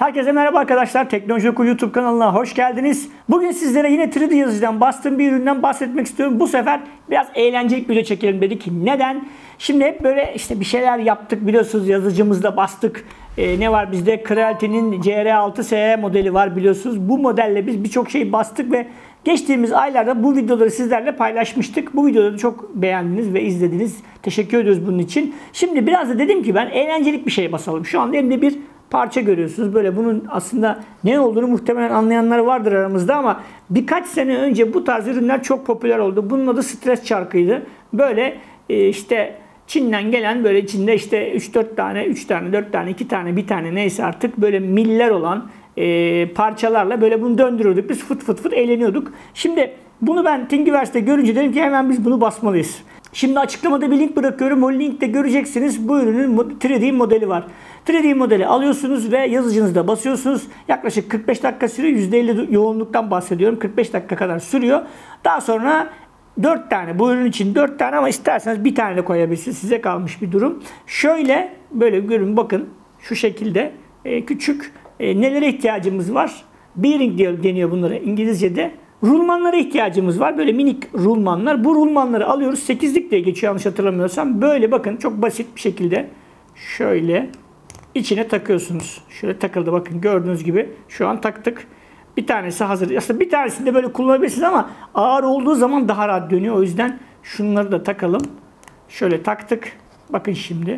Herkese merhaba arkadaşlar. Teknoloji Oku YouTube kanalına hoş geldiniz. Bugün sizlere yine 3D yazıcıdan bastığım bir üründen bahsetmek istiyorum. Bu sefer biraz eğlenceli bir video çekelim dedik. Neden? Şimdi hep böyle işte bir şeyler yaptık. Biliyorsunuz yazıcımızda bastık. Ne var bizde? Creality'nin CR6SE modeli var biliyorsunuz. Bu modelle biz birçok şey bastık ve geçtiğimiz aylarda bu videoları sizlerle paylaşmıştık. Bu videoları çok beğendiniz ve izlediniz. Teşekkür ediyoruz bunun için. Şimdi biraz da dedim ki ben eğlencelik bir şey basalım. Şu anda elimde bir parça görüyorsunuz. Böyle bunun aslında ne olduğunu muhtemelen anlayanlar vardır aramızda ama birkaç sene önce bu tarz ürünler çok popüler oldu. Bunun adı stres çarkıydı. Böyle işte Çin'den gelen böyle içinde işte 3-4 tane, 3 tane, 4 tane, 2 tane, 1 tane neyse artık böyle miller olan parçalarla böyle bunu döndürüyorduk. Biz fıt fıt fıt eğleniyorduk. Şimdi bunu ben Thingiverse'de görünce dedim ki hemen biz bunu basmalıyız. Şimdi açıklamada bir link bırakıyorum. O linkte göreceksiniz bu ürünün 3D modeli var. 3D modeli alıyorsunuz ve yazıcınızda basıyorsunuz. Yaklaşık 45 dakika sürüyor. %50 yoğunluktan bahsediyorum. 45 dakika kadar sürüyor. Daha sonra 4 tane. Bu ürün için 4 tane ama isterseniz bir tane de koyabilirsiniz. Size kalmış bir durum. Şöyle böyle görün bakın. Şu şekilde küçük nelere ihtiyacımız var? Bearing deniyor bunlara İngilizce'de. Rulmanlara ihtiyacımız var. Böyle minik rulmanlar. Bu rulmanları alıyoruz. 8'lik diye geçiyor yanlış hatırlamıyorsam. Böyle bakın çok basit bir şekilde şöyle içine takıyorsunuz. Şöyle takıldı bakın gördüğünüz gibi. Şu an taktık. Bir tanesi hazır. Aslında bir tanesini de böyle kullanabilirsiniz ama ağır olduğu zaman daha rahat dönüyor. O yüzden şunları da takalım. Şöyle taktık. Bakın şimdi.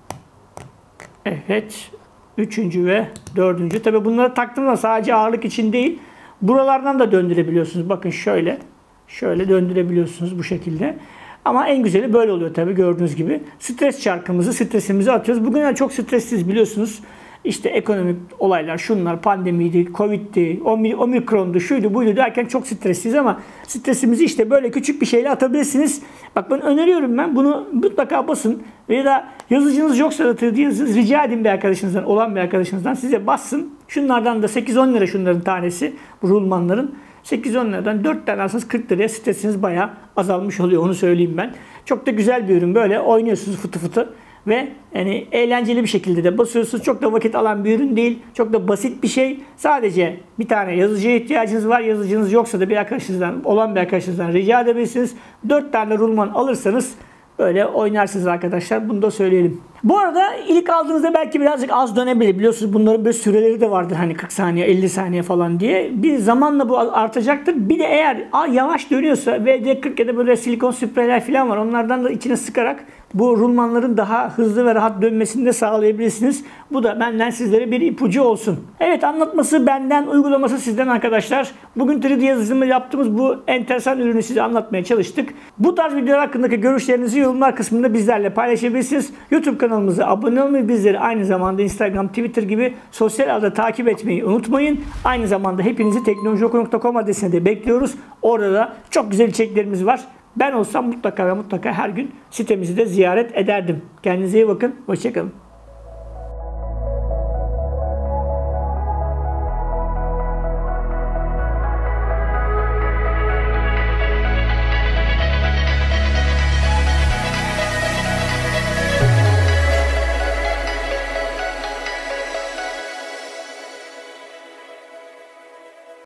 Evet. Üçüncü ve dördüncü. Tabi bunları taktığımda sadece ağırlık için değil. Buralardan da döndürebiliyorsunuz. Bakın şöyle. Şöyle döndürebiliyorsunuz bu şekilde. Ama en güzeli böyle oluyor tabii gördüğünüz gibi. Stres çarkımızı, stresimizi atıyoruz. Bugün çok stressiz biliyorsunuz. İşte ekonomik olaylar, şunlar, pandemiydi, covid'di, omikrondu, şuydu, buydu derken çok stressiz ama stresimizi işte böyle küçük bir şeyle atabilirsiniz. Bak ben öneriyorum bunu mutlaka basın. Veya da yazıcınız yoksa da 3D yazınız rica edin bir arkadaşınızdan, olan bir arkadaşınızdan size bassın. Şunlardan da 8-10 lira şunların tanesi, bu rulmanların. 8-10 liradan 4 tane alsanız 40 liraya stresiniz bayağı azalmış oluyor onu söyleyeyim ben. Çok da güzel bir ürün böyle oynuyorsunuz fıtı fıtı. Ve yani eğlenceli bir şekilde de basıyorsunuz. Çok da vakit alan bir ürün değil. Çok da basit bir şey. Sadece bir tane yazıcıya ihtiyacınız var. Yazıcınız yoksa da bir arkadaşınızdan, olan bir arkadaşınızdan rica edebilirsiniz. 4 tane rulman alırsanız böyle oynarsınız arkadaşlar. Bunu da söyleyelim. Bu arada ilk aldığınızda belki birazcık az dönebilir. Biliyorsunuz bunların böyle süreleri de vardır. Hani 40 saniye, 50 saniye falan diye. Bir zamanla bu artacaktır. Bir de eğer yavaş dönüyorsa VD40 ya da böyle silikon spreyler falan var. Onlardan da içine sıkarak bu rulmanların daha hızlı ve rahat dönmesini de sağlayabilirsiniz. Bu da benden sizlere bir ipucu olsun. Evet anlatması benden, uygulaması sizden arkadaşlar. Bugün 3D yazılımı yaptığımız bu enteresan ürünü size anlatmaya çalıştık. Bu tarz videolar hakkındaki görüşlerinizi yorumlar kısmında bizlerle paylaşabilirsiniz. YouTube kanalımıza abone olmayı, bizleri aynı zamanda Instagram, Twitter gibi sosyal ağda takip etmeyi unutmayın. Aynı zamanda hepinizi teknolojioku.com adresine de bekliyoruz. Orada da çok güzel içeriklerimiz var. Ben olsam mutlaka ve mutlaka her gün sitemizi de ziyaret ederdim. Kendinize iyi bakın. Hoşça kalın.